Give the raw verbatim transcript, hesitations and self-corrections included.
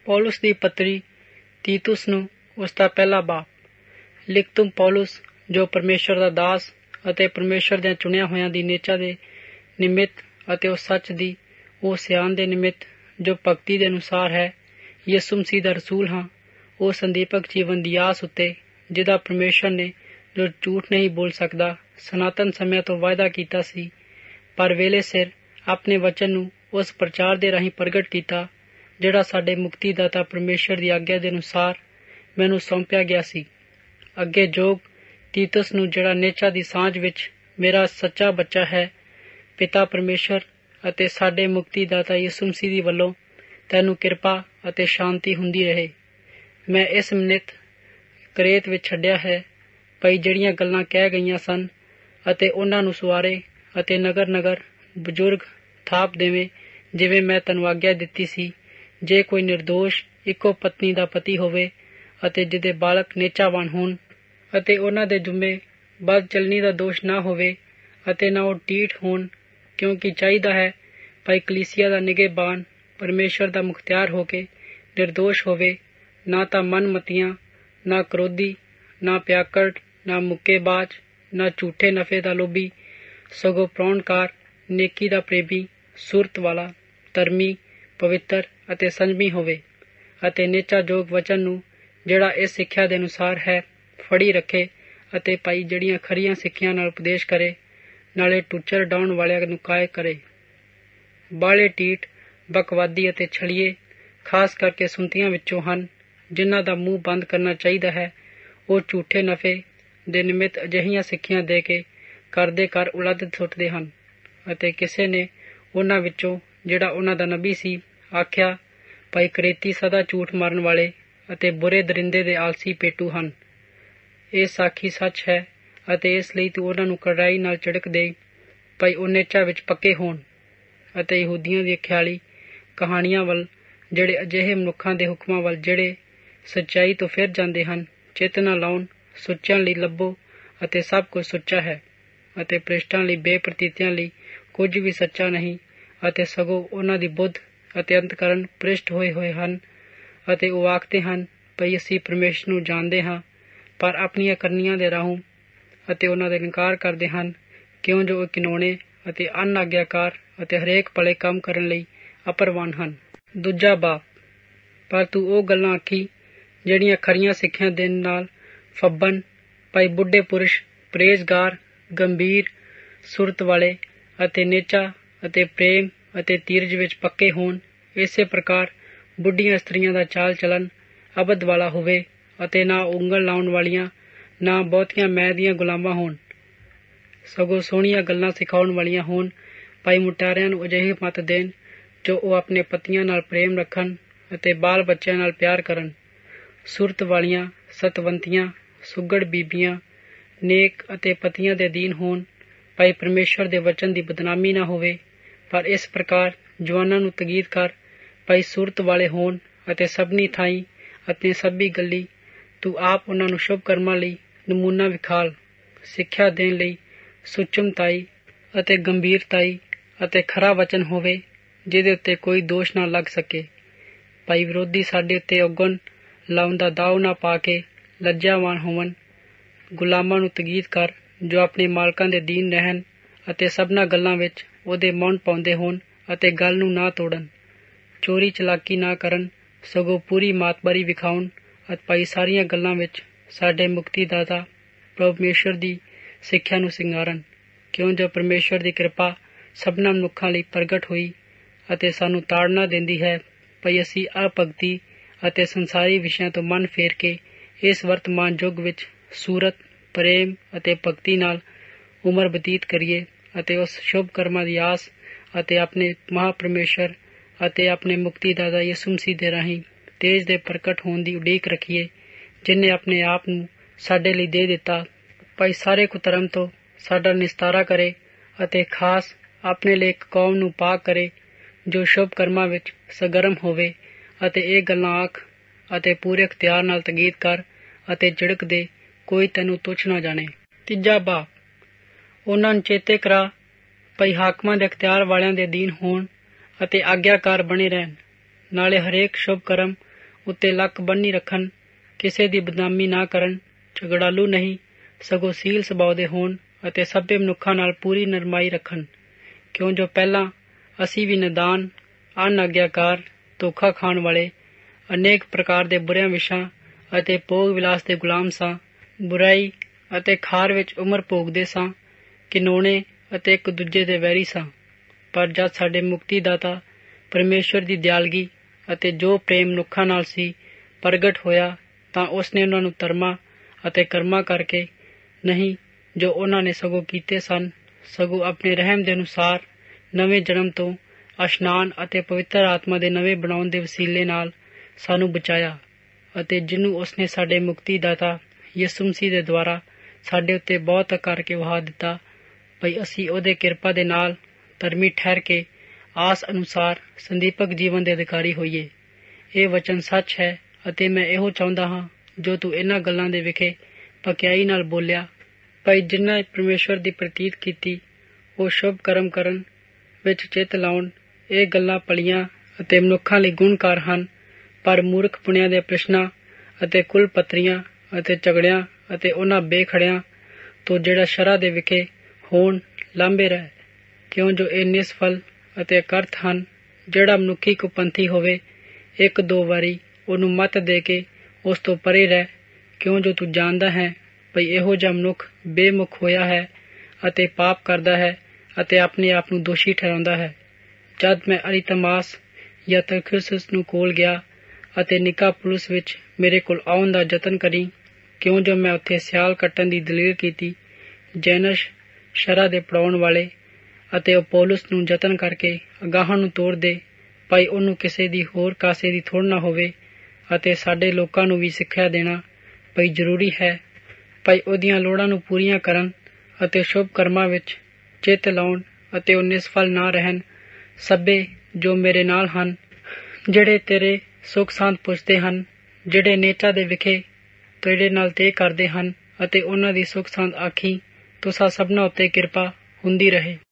ਪੌਲੁਸ ਦੀ ਪੱਤਰੀ ਤੀਤੁਸ ਨੂੰ ਉਸਦਾ ਪਹਿਲਾ ਬਾਪ। ਲਿਖ ਤੁਮ ਪੌਲੁਸ, ਜੋ ਪਰਮੇਸ਼ਰ ਦਾ ਦਾਸ ਅਤੇ ਪਰਮੇਸ਼ਰ ਦੇ ਚੁਣਿਆ ਹੋਇਆਂ ਦੀ ਨੇਚਾ ਦੇ ਨਿਮਿਤ ਅਤੇ ਉਸ ਸੱਚ ਦੀ ਉਹ ਸਿਆਣ ਦੇ ਨਿਮਿਤ ਜੋ ਭਗਤੀ ਦੇ ਅਨੁਸਾਰ ਹੈ, ਯਿਸੂ ਮਸੀਹ ਦਾ ਰਸੂਲ ਹਾਂ, ਉਹ ਸੰਦੀਪਕ ਜੀਵਨ ਦੀ ਆਸ ਉੱਤੇ ਜਿਹਦਾ ਪਰਮੇਸ਼ਰ ਨੇ, ਜੋ ਝੂਠ ਨਹੀਂ ਬੋਲ ਸਕਦਾ, ਸਨਾਤਨ ਸਮਿਆਂ ਤੋਂ ਵਾਅਦਾ ਕੀਤਾ ਸੀ, ਪਰ ਵੇਲੇ ਸਿਰ ਆਪਣੇ ਵਚਨ ਨੂੰ ਉਸ ਪ੍ਰਚਾਰ ਦੇ ਰਾਹੀਂ ਪ੍ਰਗਟ ਕੀਤਾ ਜਿਹੜਾ ਸਾਡੇ ਮੁਕਤੀਦਾਤਾ ਪਰਮੇਸ਼ਰ ਦੀ ਆਗਿਆ ਦੇ ਅਨੁਸਾਰ ਮੈਨੂੰ ਸੌਂਪਿਆ ਗਿਆ ਸੀ। ਅੱਗੇ ਜੋਗ ਤੀਤੁਸ ਨੂੰ, ਜਿਹੜਾ ਨੇਚਾ ਦੀ ਸਾਂਝ ਵਿੱਚ ਮੇਰਾ ਸੱਚਾ ਬੱਚਾ ਹੈ, ਪਿਤਾ ਪਰਮੇਸ਼ਰ ਅਤੇ ਸਾਡੇ ਮੁਕਤੀਦਾਤਾ ਯਿਸੂ ਮਸੀਹ ਦੀ ਵੱਲੋਂ ਤੈਨੂੰ ਕਿਰਪਾ ਅਤੇ ਸ਼ਾਂਤੀ ਹੁੰਦੀ ਰਹੇ। ਮੈਂ ਇਸ ਨਿਮਿਤ ਕਰੇਤ ਵਿੱਚ ਛੱਡਿਆ ਹੈ ਭਈ ਜਿਹੜੀਆਂ ਗੱਲਾਂ ਕਹਿ ਗਈਆਂ ਸਨ ਅਤੇ ਉਹਨਾਂ ਨੂੰ ਸਵਾਰੇ ਅਤੇ ਨਗਰ ਨਗਰ ਬਜ਼ੁਰਗ ਥਾਪ ਦੇਵੇ, ਜਿਵੇਂ ਮੈਂ ਤੈਨੂੰ ਆਗਿਆ ਦਿੱਤੀ ਸੀ। ਜੇ ਕੋਈ ਨਿਰਦੋਸ਼ ਇੱਕੋ ਪਤਨੀ ਦਾ ਪਤੀ ਹੋਵੇ ਅਤੇ ਜਿਹਦੇ ਬਾਲਕ ਨੇਚਾਵਾਨ ਹੋਣ ਅਤੇ ਉਹਨਾਂ ਦੇ ਜੁੰਮੇ ਬਦ ਚਲਣੀ ਦਾ ਦੋਸ਼ ਨਾ ਹੋਵੇ ਅਤੇ ਨਾ ਉਹ ਟੀਠ ਹੋਣ, ਕਿਉਂਕਿ ਚਾਹੀਦਾ ਹੈ ਭਾਈ ਕਲੀਸਿਆ ਦਾ ਨਿਗਹਿਬਾਨ ਪਰਮੇਸ਼ਰ ਦਾ ਮੁਖਤਿਆਰ ਹੋ ਕੇ ਨਿਰਦੋਸ਼ ਹੋਵੇ, ਨਾ ਤਾਂ ਮਨਮਤੀਆਂ, ਨਾ ਕਰੋਧੀ, ਨਾ ਪਿਆਕੜ, ਨਾ ਮੁੱਕੇਬਾਜ਼, ਨਾ ਝੂਠੇ ਨਫੇ ਦਾ ਲੋਭੀ, ਸਗੋਂ ਪ੍ਰਉਣਕਾਰ, ਨੇਕੀ ਦਾ ਪ੍ਰੇਮੀ, ਸੁਰਤ ਵਾਲਾ, ਧਰਮੀ, ਪਵਿੱਤਰ ਅਤੇ ਸੰਜਮੀ ਹੋਵੇ ਅਤੇ ਨੇਚਾ ਜੋਗ ਵਚਨ ਨੂੰ, ਜਿਹੜਾ ਇਸ ਸਿੱਖਿਆ ਦੇ ਅਨੁਸਾਰ ਹੈ, ਫੜੀ ਰੱਖੇ ਅਤੇ ਭਾਈ ਜਿਹੜੀਆਂ ਖਰੀਆਂ ਸਿੱਖਿਆ ਨਾਲ ਉਪਦੇਸ਼ ਕਰੇ, ਨਾਲੇ ਟੁੱਚਰ ਡਾਉਣ ਵਾਲਿਆਂ ਨੂੰ ਕਾਇ ਕਰੇ। ਬਾਲੇ ਢੀਠ, ਬਕਵਾਦੀ ਅਤੇ ਛਲੀਏ ਖਾਸ ਕਰਕੇ ਸੁਣਤੀਆਂ ਵਿੱਚੋਂ ਹਨ, ਜਿਨ੍ਹਾਂ ਦਾ ਮੂੰਹ ਬੰਦ ਕਰਨਾ ਚਾਹੀਦਾ ਹੈ। ਉਹ ਝੂਠੇ ਨਫੇ ਦੇ ਨਿਮਿਤ ਅਜਿਹੀਆਂ ਸਿੱਖਿਆ ਦੇ ਕੇ ਘਰ ਦੇ ਘਰ ਉਲੱਦ ਸੁੱਟਦੇ ਹਨ ਅਤੇ ਕਿਸੇ ਨੇ ਉਹਨਾਂ ਵਿੱਚੋਂ, ਜਿਹੜਾ ਉਹਨਾਂ ਦਾ ਨਬੀ ਸੀ, ਆਖਿਆ ਭਾਈ ਕਰੇਤੀ ਸਦਾ ਝੂਠ ਮਾਰਨ ਵਾਲੇ ਅਤੇ ਬੁਰੇ ਦਰਿੰਦੇ ਦੇ ਆਲਸੀ ਪੇਟੂ ਹਨ। ਇਹ ਸਾਖੀ ਸੱਚ ਹੈ ਅਤੇ ਇਸ ਲਈ ਤੂੰ ਉਹਨਾਂ ਨੂੰ ਕੜਾਈ ਨਾਲ ਝਿੜਕ ਦੇ ਭਾਈ ਉਹ ਨੇਚਾ ਵਿੱਚ ਪੱਕੇ ਹੋਣ ਅਤੇ ਯਹੂਦੀਆਂ ਦੀਆਂ ਖਿਆਲੀ ਕਹਾਣੀਆਂ ਵੱਲ, ਜਿਹੜੇ ਅਜਿਹੇ ਮਨੁੱਖਾਂ ਦੇ ਹੁਕਮਾਂ ਵੱਲ ਜਿਹੜੇ ਸੱਚਾਈ ਤੋਂ ਫਿਰ ਜਾਂਦੇ ਹਨ, ਚਿੱਤ ਨਾ ਲਾਉਣ। ਸੁੱਚਿਆਂ ਲਈ ਲੱਭੋ ਅਤੇ ਸਭ ਕੁਝ ਸੁੱਚਾ ਹੈ ਅਤੇ ਭ੍ਰਿਸ਼ਟਾਂ ਲਈ, ਬੇਪ੍ਰਤੀਤਿਆਂ ਲਈ ਕੁਝ ਵੀ ਸੱਚਾ ਨਹੀਂ, ਅਤੇ ਸਗੋਂ ਉਹਨਾਂ ਦੀ ਬੁੱਧ ਅਤੇ ਅੰਤਕਰਨ ਭ੍ਰਿਸ਼ਟ ਹੋਏ ਹੋਏ ਹਨ ਅਤੇ ਉਹ ਆਖਦੇ ਹਨ ਭਈ ਅਸੀਂ ਪਰਮੇਸ਼ਰ ਨੂੰ ਜਾਣਦੇ ਹਾਂ, ਪਰ ਆਪਣੀਆਂ ਕਰਨੀਆਂ ਦੇ ਰਾਹੋਂ ਅਤੇ ਉਹਨਾਂ ਦਾ ਇਨਕਾਰ ਕਰਦੇ ਹਨ, ਕਿਉਂ ਜੋ ਉਹ ਘਿਨੌਣੇ ਅਤੇ ਅਨਾਗਿਆਕਾਰ ਅਤੇ ਹਰੇਕ ਭਲੇ ਕੰਮ ਕਰਨ ਲਈ ਅਪਰਵਾਨ ਹਨ। ਦੂਜਾ ਬਾਪ। ਪਰ ਤੂੰ ਉਹ ਗੱਲਾਂ ਆਖੀ ਜਿਹੜੀਆਂ ਖਰੀਆਂ ਸਿੱਖਿਆ ਦੇ ਨਾਲ ਫੱਬਨ, ਭਾਈ ਬੁੱਢੇ ਪੁਰਸ਼ ਪਰਹੇਜ਼ਗਾਰ, ਗੰਭੀਰ ਸੁਰਤ ਵਾਲੇ ਅਤੇ ਨੇਚਾ ਅਤੇ ਪ੍ਰੇਮ ਅਤੇ ਧੀਰਜ ਵਿੱਚ ਪੱਕੇ ਹੋਣ। ਇਸੇ ਪ੍ਰਕਾਰ ਬੁੱਢੀਆਂ ਇਸਤਰੀਆਂ ਦਾ ਚਾਲ ਚਲਨ ਅਬਦ ਵਾਲਾ ਹੋਵੇ ਅਤੇ ਨਾ ਉਂਗਲ ਲਾਉਣ ਵਾਲੀਆਂ, ਨਾ ਬਹੁਤੀਆਂ ਮੈਂ ਦੀਆਂ ਗੁਲਾਮਾਂ ਹੋਣ, ਸਗੋਂ ਸੋਹਣੀਆਂ ਗੱਲਾਂ ਸਿਖਾਉਣ ਵਾਲੀਆਂ ਹੋਣ। ਭਾਈ ਮੁਟਿਆਰਿਆਂ ਨੂੰ ਅਜਿਹੀ ਮੱਤ ਦੇਣ ਜੋ ਉਹ ਆਪਣੇ ਪਤੀਆਂ ਨਾਲ ਪ੍ਰੇਮ ਰੱਖਣ ਅਤੇ ਬਾਲ ਬੱਚਿਆਂ ਨਾਲ ਪਿਆਰ ਕਰਨ। ਸੁਰਤ ਵਾਲੀਆਂ, ਸਤਵੰਤੀਆਂ, ਸੁਘੜ ਬੀਬੀਆਂ, ਨੇਕ ਅਤੇ ਪਤੀਆਂ ਦੇ ਅਧੀਨ ਹੋਣ। ਭਾਈ ਪਰਮੇਸ਼ਰ ਦੇ ਵਚਨ ਦੀ ਬਦਨਾਮੀ ਨਾ ਹੋਵੇ, ਪਰ ਇਸ ਪ੍ਰਕਾਰ ਜਵਾਨਾਂ ਨੂੰ ਤਗੀਦ ਕਰ ਭਾਈ ਸੁਰਤ ਵਾਲੇ ਹੋਣ ਅਤੇ ਸਭਨੀ ਥਾਈਂ ਅਤੇ ਸਭੀ ਗੱਲੀ ਤੂੰ ਆਪ ਉਹਨਾਂ ਨੂੰ ਸ਼ੁਭ ਕਰਮਾਂ ਲਈ ਨਮੂਨਾ ਵਿਖਾਲ, ਸਿੱਖਿਆ ਦੇਣ ਲਈ ਸੁਚਮਤਾਈ ਅਤੇ ਗੰਭੀਰਤਾਈ ਅਤੇ ਖਰਾ ਵਚਨ ਹੋਵੇ, ਜਿਹਦੇ ਉੱਤੇ ਕੋਈ ਦੋਸ਼ ਨਾ ਲੱਗ ਸਕੇ। ਭਾਈ ਵਿਰੋਧੀ ਸਾਡੇ ਉੱਤੇ ਔਗਣ ਲਾਉਣ ਦਾ ਦਾਅ ਨਾ ਪਾ ਕੇ ਲੱਜਾਵਾਨ ਹੋਵਣ। ਗੁਲਾਮਾਂ ਨੂੰ ਤਗੀਦ ਕਰ ਜੋ ਆਪਣੇ ਮਾਲਕਾਂ ਦੇ ਅਧੀਨ ਰਹਿਣ ਅਤੇ ਸਭਨਾਂ ਗੱਲਾਂ ਵਿੱਚ ਉਹਦੇ ਮੌਨ ਪਾਉਂਦੇ ਹੋਣ ਅਤੇ ਗੱਲ ਨੂੰ ਨਾ ਤੋੜਨ। ਚੋਰੀ ਚਲਾਕੀ ਨਾ ਕਰਨ, ਸਗੋਂ ਪੂਰੀ ਮਾਤਬਾਰੀ ਵਿਖਾਉਣ ਅਤੇ ਭਾਈ ਸਾਰੀਆਂ ਗੱਲਾਂ ਵਿੱਚ ਸਾਡੇ ਮੁਕਤੀਦਾਤਾ ਪਰਮੇਸ਼ਰ ਦੀ ਸਿੱਖਿਆ ਨੂੰ ਸਿੰਗਾਰਨ, ਕਿਉਂ ਜੋ ਪਰਮੇਸ਼ਰ ਦੀ ਕਿਰਪਾ ਸਭਨਾਂ ਮਨੁੱਖਾਂ ਲਈ ਪ੍ਰਗਟ ਹੋਈ ਅਤੇ ਸਾਨੂੰ ਤਾੜਨਾ ਦਿੰਦੀ ਹੈ ਭਈ ਅਸੀਂ ਅਭਗਤੀ ਅਤੇ ਸੰਸਾਰੀ ਵਿਸ਼ਿਆਂ ਤੋਂ ਮਨ ਫੇਰ ਕੇ ਇਸ ਵਰਤਮਾਨ ਯੁੱਗ ਵਿੱਚ ਸੂਰਤ, ਪ੍ਰੇਮ ਅਤੇ ਭਗਤੀ ਨਾਲ ਉਮਰ ਬਤੀਤ ਕਰੀਏ ਅਤੇ ਉਸ ਸ਼ੁਭ ਕਰਮਾਂ ਦੀ ਆਸ ਅਤੇ ਆਪਣੇ ਮਹਾਪਰਮੇਸ਼ਰ ਅਤੇ ਆਪਣੇ ਮੁਕਤੀਦਾਤਾ ਯਿਸੂ ਮਸੀਹ ਦੇ ਰਾਹੀਂ ਤੇਜ ਦੇ ਪ੍ਰਗਟ ਹੋਣ ਦੀ ਉਡੀਕ ਰੱਖੀਏ, ਜਿਨ੍ਹੇ ਆਪਣੇ ਆਪ ਨੂੰ ਸਾਡੇ ਲਈ ਦੇ ਦਿੱਤਾ ਭਾਈ ਸਾਰੇ ਕੁਧਰਮ ਤੋਂ ਸਾਡਾ ਨਿਸਤਾਰਾ ਕਰੇ ਅਤੇ ਖਾਸ ਆਪਣੇ ਲਈ ਇੱਕ ਕੌਮ ਨੂੰ ਪਾਕ ਕਰੇ ਜੋ ਸ਼ੁਭ ਕਰਮਾਂ ਵਿੱਚ ਸਰਗਰਮ ਹੋਵੇ। ਅਤੇ ਇਹ ਗੱਲਾਂ ਆਖ ਅਤੇ ਪੂਰੇ ਇਖਤਿਆਰ ਨਾਲ ਤਗੀਦ ਕਰ ਅਤੇ ਝਿੜਕ ਦੇ, ਕੋਈ ਤੈਨੂੰ ਤੁੱਛ ਨਾ ਜਾਣੇ। ਤੀਜਾ ਬਾਪ। ਉਹਨਾਂ ਨੂੰ ਚੇਤੇ ਕਰਾ ਭਈ ਹਾਕਮਾਂ ਦੇ ਇਖਤਿਆਰ ਵਾਲਿਆਂ ਦੇ ਅਧੀਨ ਹੋਣ ਅਤੇ ਆਗਿਆਕਾਰ ਬਣੇ ਰਹਿਣ, ਨਾਲੇ ਹਰੇਕ ਸ਼ੁਭ ਕਰਮ ਉੱਤੇ ਲੱਕ ਬੰਨ੍ਹੀ ਰੱਖਣ, ਕਿਸੇ ਦੀ ਬਦਨਾਮੀ ਨਾ ਕਰਨ, ਝਗੜਾਲੂ ਨਹੀਂ ਸਗੋਂ ਸੀਲ ਸੁਭਾਅ ਦੇ ਹੋਣ ਅਤੇ ਸਭੇ ਮਨੁੱਖਾਂ ਨਾਲ ਪੂਰੀ ਨਰਮਾਈ ਰੱਖਣ, ਕਿਉਂ ਜੋ ਪਹਿਲਾਂ ਅਸੀਂ ਵੀ ਨਦਾਨ, ਅਨਾਗਿਆਕਾਰ, ਧੋਖਾ ਖਾਣ ਵਾਲੇ, ਅਨੇਕ ਪ੍ਰਕਾਰ ਦੇ ਬੁਰਿਆਂ ਵਿਸ਼ਾਂ ਅਤੇ ਭੋਗ ਵਿਲਾਸ ਦੇ ਗੁਲਾਮ ਸਾਂ, ਬੁਰਾਈ ਅਤੇ ਖਾਰ ਵਿੱਚ ਉਮਰ ਭੋਗਦੇ ਸਾਂ, ਘਿਨੌਣੇ ਅਤੇ ਇੱਕ ਦੂਜੇ ਦੇ ਵੈਰੀ ਸਾਂ। ਪਰ ਜਦ ਸਾਡੇ ਮੁਕਤੀ ਦਾਤਾ ਪਰਮੇਸ਼ਵਰ ਦੀ ਦਿਆਲਗੀ ਅਤੇ ਜੋ ਪ੍ਰੇਮ ਮਨੁੱਖਾਂ ਨਾਲ ਸੀ ਪ੍ਰਗਟ ਹੋਇਆ, ਤਾਂ ਉਸਨੇ ਉਹਨਾਂ ਨੂੰ ਧਰਮਾਂ ਅਤੇ ਕਰਮਾਂ ਕਰਕੇ ਨਹੀਂ ਜੋ ਉਹਨਾਂ ਨੇ ਸਗੋਂ ਕੀਤੇ ਸਨ, ਸਗੋਂ ਆਪਣੇ ਰਹਿਮ ਦੇ ਅਨੁਸਾਰ ਨਵੇਂ ਜਨਮ ਤੋਂ ਇਸ਼ਨਾਨ ਅਤੇ ਪਵਿੱਤਰ ਆਤਮਾ ਦੇ ਨਵੇਂ ਬਣਾਉਣ ਦੇ ਵਸੀਲੇ ਨਾਲ ਸਾਨੂੰ ਬਚਾਇਆ, ਅਤੇ ਜਿਹਨੂੰ ਉਸਨੇ ਸਾਡੇ ਮੁਕਤੀ ਦਾਤਾ ਯਿਸੂ ਮਸੀਹ ਦੇ ਦੁਆਰਾ ਸਾਡੇ ਉੱਤੇ ਬਹੁਤ ਕਰਕੇ ਵਹਾ ਦਿੱਤਾ, ਭਈ ਅਸੀਂ ਉਹਦੇ ਕਿਰਪਾ ਦੇ ਨਾਲ ਧਰਮੀ ਠਹਿਰ ਕੇ ਆਸ ਅਨੁਸਾਰ ਸੰਦੀਪਕ ਜੀਵਨ ਦੇ ਅਧਿਕਾਰੀ ਹੋਈਏ। ਇਹ ਵਚਨ ਸੱਚ ਹੈ ਅਤੇ ਮੈਂ ਇਹੋ ਚਾਹੁੰਦਾ ਹਾਂ ਜੋ ਤੂੰ ਇਹਨਾਂ ਗੱਲਾਂ ਦੇ ਵਿਖੇ ਪਕਿਆਈ ਨਾਲ ਬੋਲਿਆ, ਭਾਈ ਜਿਨ੍ਹਾਂ ਪਰਮੇਸ਼ਵਰ ਦੀ ਪ੍ਰਤੀਤ ਕੀਤੀ ਉਹ ਸ਼ੁਭ ਕਰਮ ਕਰਨ ਵਿੱਚ ਚਿੱਤ ਲਾਉਣ। ਇਹ ਗੱਲਾਂ ਭਲੀਆਂ ਅਤੇ ਮਨੁੱਖਾਂ ਲਈ ਗੁਣਕਾਰ ਹਨ, ਪਰ ਮੂਰਖ ਪੁਣਿਆਂ ਦੇ ਪ੍ਰਸ਼ਨਾਂ ਅਤੇ ਕੁਲ ਪੱਤਰੀਆਂ ਅਤੇ ਝਗੜਿਆਂ ਅਤੇ ਉਹਨਾਂ ਬੇਖੜਿਆਂ ਤੋਂ ਜਿਹੜਾ ਸ਼ਰਾਂ ਦੇ ਵਿਖੇ ਹੋਣ ਲਾਂਭੇ ਰਹਿ, ਕਿਉਂ ਜੋ ਇਹ ਨਿਸਫਲ ਅਤੇ ਅਕਰਥ ਹਨ। ਜਿਹੜਾ ਮਨੁੱਖੀ ਕੁਪੰਥੀ ਹੋਵੇ ਇੱਕ ਦੋ ਵਾਰੀ ਉਹਨੂੰ ਮੱਤ ਦੇ ਕੇ ਉਸ ਤੋਂ ਪਰੇ ਰਹਿ, ਕਿਉਂ ਜੋ ਤੂੰ ਜਾਣਦਾ ਹੈ ਭਈ ਇਹੋ ਜਿਹਾ ਮਨੁੱਖ ਬੇਮੁਖ ਹੋਇਆ ਹੈ ਅਤੇ ਪਾਪ ਕਰਦਾ ਹੈ ਅਤੇ ਆਪਣੇ ਆਪ ਨੂੰ ਦੋਸ਼ੀ ਠਹਿਰਾਉਂਦਾ ਹੈ। ਜਦ ਮੈਂ ਅਰੀਤਮਾਸ ਜਾਂ ਤਰਖਿਸੁਸ ਨੂੰ ਕੋਲ ਗਿਆ ਅਤੇ ਨਿਕਾਪੋਲਿਸ ਵਿੱਚ ਮੇਰੇ ਕੋਲ ਆਉਣ ਦਾ ਯਤਨ ਕਰੀ, ਕਿਉਂ ਜੋ ਮੈਂ ਉੱਥੇ ਸਿਆਲ ਕੱਟਣ ਦੀ ਦਲੀਲ ਕੀਤੀ। ਜੈਨਸ਼ ਸ਼ਰਾਂ ਦੇ ਪੜਾਉਣ ਵਾਲੇ ਅਤੇ ਅਪੋਲੋਸ ਨੂੰ ਯਤਨ ਕਰਕੇ ਅਗਾਹਾਂ ਨੂੰ ਤੋੜ ਦੇ, ਭਾਈ ਉਹਨੂੰ ਕਿਸੇ ਦੀ ਹੋਰ ਕਾਸੇ ਦੀ ਥੋੜ੍ਹ ਨਾ ਹੋਵੇ, ਅਤੇ ਸਾਡੇ ਲੋਕਾਂ ਨੂੰ ਵੀ ਸਿੱਖਿਆ ਦੇਣਾ ਭਈ ਜ਼ਰੂਰੀ ਹੈ, ਭਾਈ ਉਹਦੀਆਂ ਲੋੜਾਂ ਨੂੰ ਪੂਰੀਆਂ ਕਰਨ ਅਤੇ ਸ਼ੁਭ ਕਰਮਾਂ ਵਿੱਚ ਚਿੱਤ ਲਾਉਣ ਅਤੇ ਉਹ ਨਿਸਫਲ ਨਾ ਰਹਿਣ। ਸਭੇ ਜੋ ਮੇਰੇ ਨਾਲ ਹਨ, ਜਿਹੜੇ ਤੇਰੇ ਸੁੱਖ ਸਾਂਦ ਪੁੱਛਦੇ ਹਨ, ਜਿਹੜੇ ਨੇਚਾ ਦੇ ਵਿਖੇ ਤੇਰੇ ਨਾਲ ਤੈਅ ਕਰਦੇ ਹਨ ਅਤੇ ਉਹਨਾਂ ਦੀ ਸੁੱਖ ਸਾਂਦ ਆਖੀ, ਤੁਸਾਂ ਸਭਨਾਂ ਉੱਤੇ ਕਿਰਪਾ ਹੁੰਦੀ ਰਹੇ।